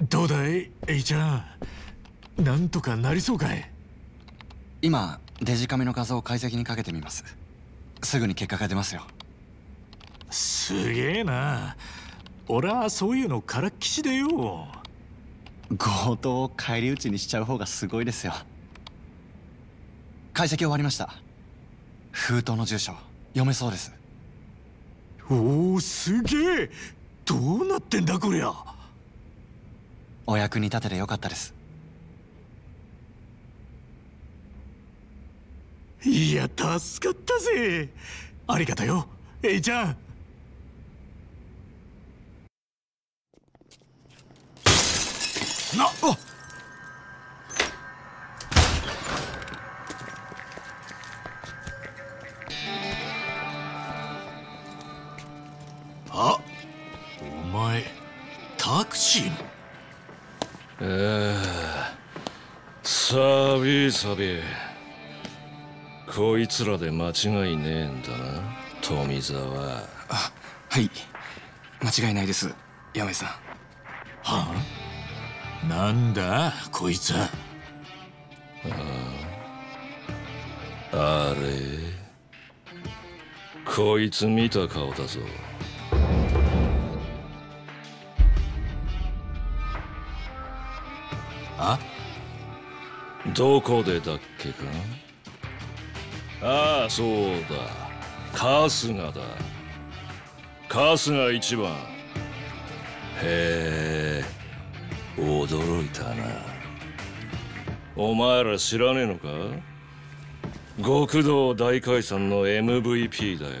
どうだい、エイちゃん。なんとかなりそうかい。 今デジカメの画像を解析にかけてみます。すぐに結果が出ますよ。 すげえな。俺はそういうのからっきしでよ。 強盗を返り討ちにしちゃう方がすごいですよ。解析終わりました。封筒の住所読めそうです。 おお、すげえ。どうなってんだこりゃ。 お役に立ててよかったです。 いや、助かったぜ。ありがとよ、エイちゃん。 おっ、 あ、お前タクシーの。 サビサビ、こいつらで間違いねえんだな、富沢。 あ、はい、間違いないです、山井さん。 はあ、なんだこいつは。 あれ、こいつ見た顔だぞ。 あ、 どこでだっけか。ああ、そうだ、春日だ。春日一番。へえ、驚いたな。お前ら知らねえのか。極道大解散の MVP だよ。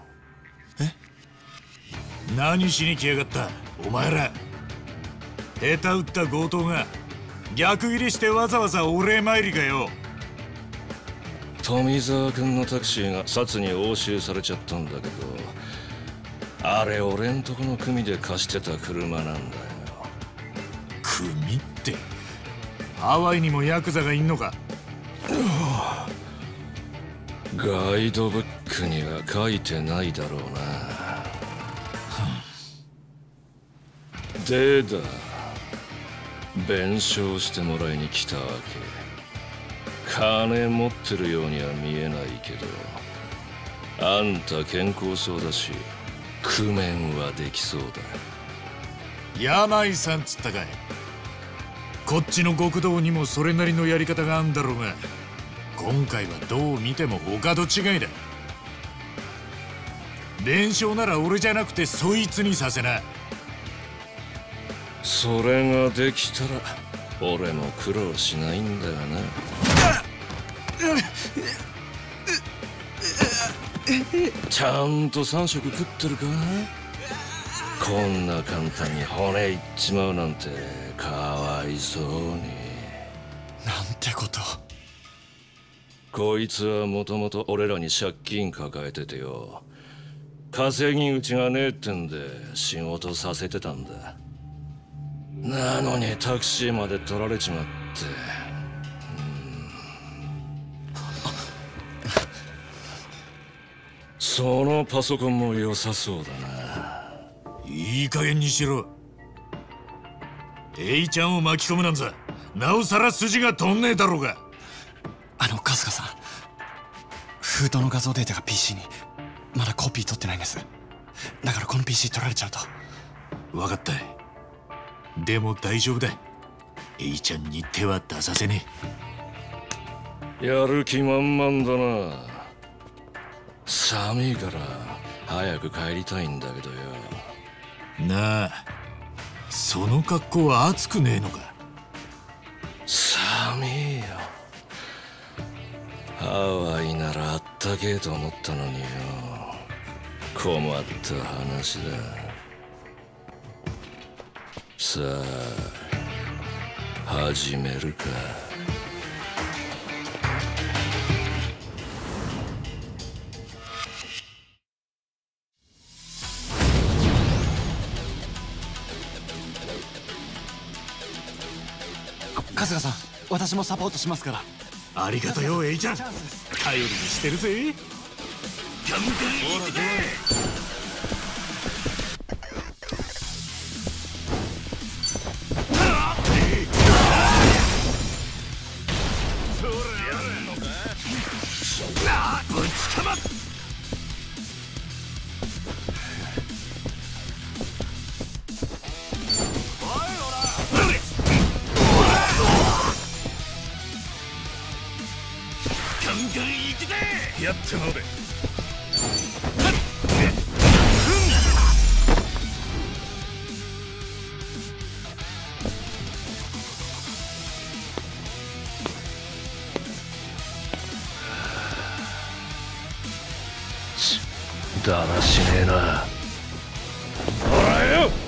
何しに来やがったお前ら。下手打った強盗が逆ギレしてわざわざお礼参りかよ。 富沢君のタクシーが札に押収されちゃったんだけど、あれ俺んとこの組で貸してた車なんだよ。 組って、ハワイにもヤクザがいんのか。 ガイドブックには書いてないだろうな。でだ、弁償してもらいに来たわけ。金持ってるようには見えないけど、あんた健康そうだし工面はできそうだ。 山井さんつったかい。こっちの極道にもそれなりのやり方があんだろうが、今回はどう見てもお門違いだ。弁償なら俺じゃなくてそいつにさせな。 それができたら俺も苦労しないんだよな。ちゃんと3食食ってるか。こんな簡単に骨いっちまうなんてかわいそうに。 なんてこと。 こいつはもともと俺らに借金抱えててよ、稼ぎ口がねえってんで仕事させてたんだ。なのにタクシーまで取られちまって。そのパソコンも良さそうだな。 いい加減にしろ。エイちゃんを巻き込むなんざなおさら筋が飛んねえだろうが。 春日さん、封筒の画像データが PC にまだコピー取ってないんです。だからこの PC 取られちゃうと。 分かった。でも大丈夫だ。エイちゃんに手は出させねやる気満々だな。寒いから早く帰りたいんだけどよ。 え。なあ、その格好は暑くねえのか。 寒いよ。ハワイならあったけえと思ったのによ。困った話だ。さあ始めるか。 春日さん、私もサポートしますから。 ありがとよエイちゃん。頼りにしてるぜ。ガンガンいってけ。 やってもれ。 だらしねえな。おらよ。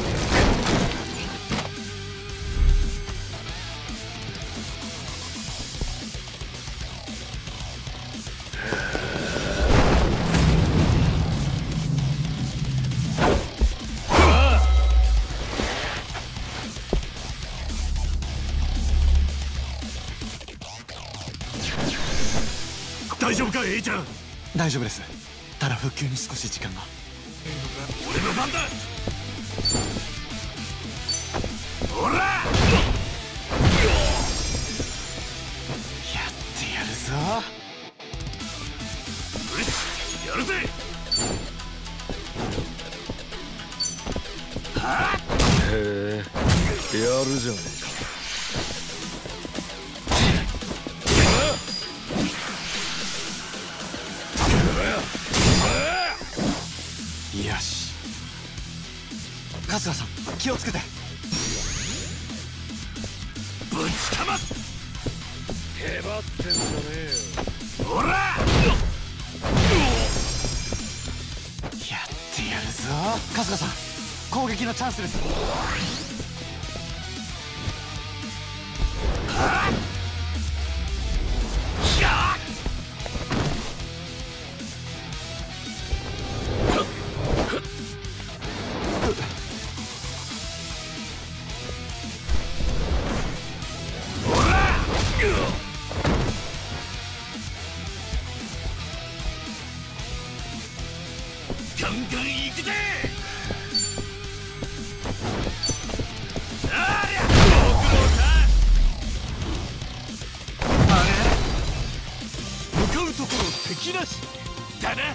大丈夫か、エイちゃん。 大丈夫です。ただ復旧に少し時間が。 俺の番だ。ほら、やってやるぞ。 よし、やるぜ。 へえ、やるじゃねえか。 よし。春日さん、気をつけて。 ぶちかます。 へばってんじゃねえよ。 ほら、 やってやるぞ。春日さん、攻撃のチャンスです。 ガンガン行くぜ。向かうところ敵なしだな。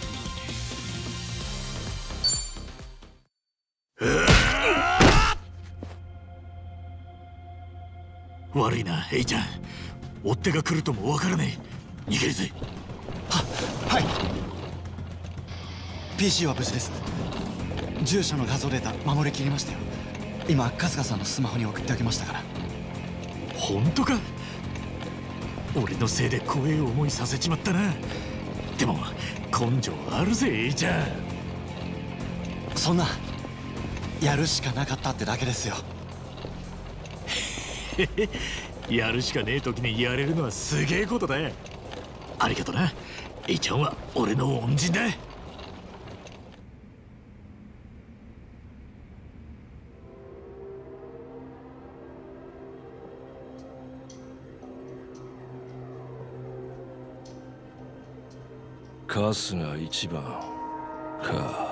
悪いな、エイちゃん。追っ手が来るともわからねえ。逃げるぜ。 はい。 PC は無事です。住所の画像データ守りきりましたよ。今春日さんのスマホに送っておきましたから。 本当か。俺のせいで怖え思いさせちまったな。でも根性あるぜ、エイちゃん。 そんな、やるしかなかったってだけですよ。 やるしかねえ時にやれるのはすげえことだよ。ありがとな、エイちゃんは俺の恩人だ。 春日一番か。